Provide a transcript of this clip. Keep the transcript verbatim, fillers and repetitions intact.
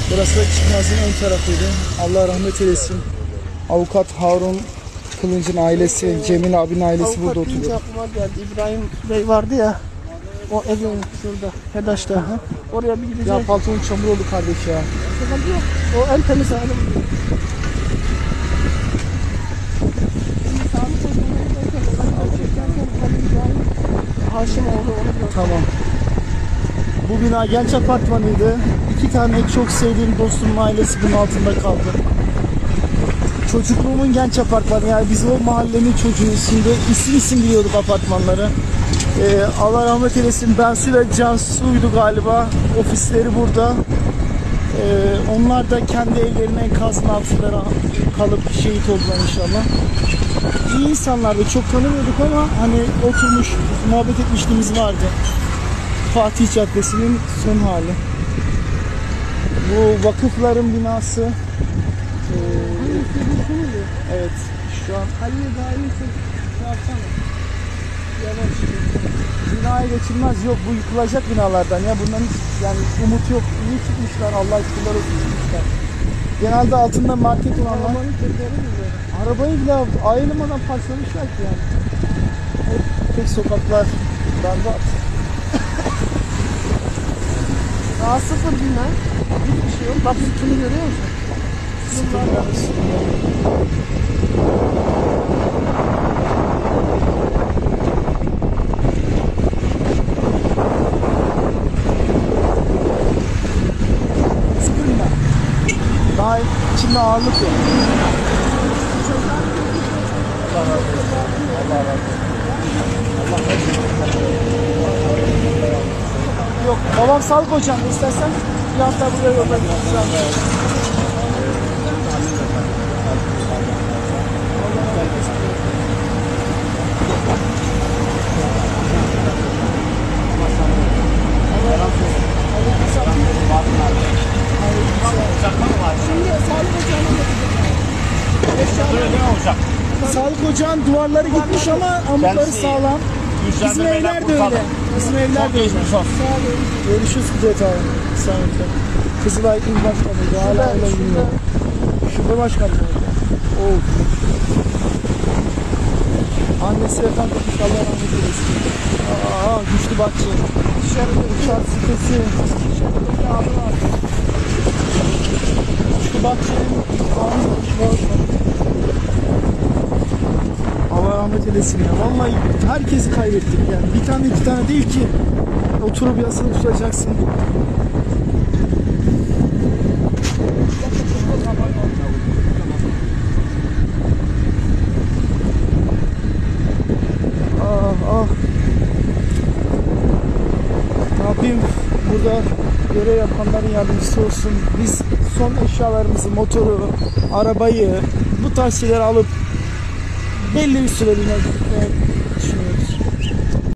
Burası da çıkmazın ön tarafıydı. Allah rahmet eylesin. Avukat Harun Kılınç'ın ailesi, Cemil abinin ailesi Avukat burada oturuyor. aklıma geldi. İbrahim Bey vardı ya. O evin şurada, Hedaş'ta. Oraya bir gideceğiz. Ya paltonun çamur oldu kardeş ya. Sıkıntı yok. O en temiz hali bu. Haşimoğlu onu. Tamam. Bu bina genç apartmanıydı. İki tane çok sevdiğim dostumun ailesi bunun altında kaldı. Çocukluğumun genç apartmanı, yani biz o mahallenin çocuğuyuz. Şimdi isim isim biliyorduk apartmanları. Ee, Allah rahmet eylesin, Bensu ve Cansu'ydu galiba. Ofisleri burada. Ee, onlar da kendi evlerinin enkazının altında kalıp şehit oldular inşallah. İyi insanlardı, çok tanımıyorduk ama hani oturmuş, muhabbet etmişliğimiz vardı. Fatih Caddesi'nin son hali. Bu vakıfların binası. Ee, evet, şu an Halil'e daha iyi şey yapsana. Yavaş. binaya geçilmez, yok bu yıkılacak binalardan ya, bunların hiç yani umut yok. İyi çıkmışlar, Allah şükürler olsun çıkmışlar. Genelde altında market olanlar Arabanın tekerleri mi böyle? arabayı bile ayrılmadan parçalamışlar ki yani. Hep tek sokaklar berbat. Daha sıfır bina. Hiçbir şey yok. Bak sütunu görüyor musun? Sıfırlar üstünde. Sıfır bina. Daha içinde ağırlık yok. Allah razı olsun. Allah razı olsun. Allah razı olsun. Yok, babam sağlık hocam. İstersen bir hafta buraya yolda gideceğim. Sağlık ocağın duvarları gitmiş ama amutları sağlam. Bizim evler de öyle. Bizim evler de öyle. Sağ olun. Görüşürüz Kudret abi. Sağ olun. Kızılay İl Başkanı'ydı. Hala öyle bilmiyorum. Şube başkanı orada. Oh. Annesi vefat etmiş. Allah rahmet eylesin. Aa, güçlü bahçe. Dışarıda uçak sitesi. Dışarıda abi var. Güçlü bahçenin ağzı Allah rahmet eylesin ya. Vallahi herkesi kaybettik yani. Bir tane iki tane değil ki. Oturup yasını tutacaksın. Ah ah. Rabbim burada görev yapanların yardımcısı olsun. Biz son eşyalarımızı, motoru, arabayı, bu tarz şeyleri alıp belli bir süreliğine gitmeye düşünüyoruz.